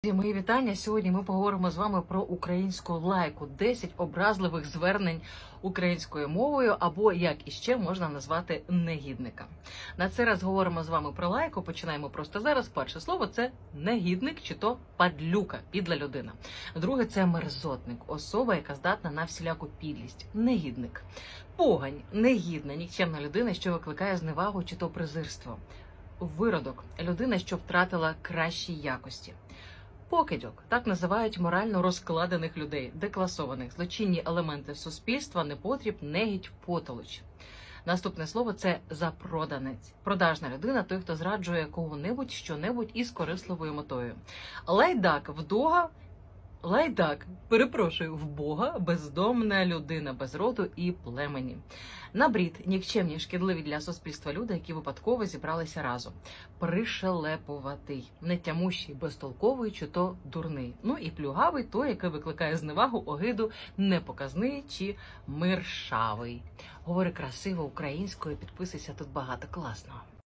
Мої вітання. Сьогодні ми поговоримо з вами про українську лайку. 10 образливих звернень українською мовою, або як іще можна назвати негідника. На цей раз говоримо з вами про лайку. Починаємо просто зараз. Перше слово – це негідник, чи то падлюка, підла людина. Друге – це мерзотник, особа, яка здатна на всіляку підлість. Негідник. Погань, негідна, нікчемна людина, що викликає зневагу чи то презирство. Виродок – людина, що втратила кращі якості. Покидьок – так називають морально розкладених людей, декласованих, злочинні елементи суспільства, непотріб, негідь, потолоч. Наступне слово – це запроданець. Продажна людина – той, хто зраджує кого-небудь, що-небудь із корисливою метою. Лайдак – в Бога, бездомна людина, без роду і племені. Набрід – нікчемні, шкідливі для суспільства люди, які випадково зібралися разом. Пришелепуватий – нетямущий, безтолковий чи то дурний. Ну і плюгавий – той, який викликає зневагу, огиду, непоказний чи миршавий. Говори красиво українською, підписуйся, тут багато класного.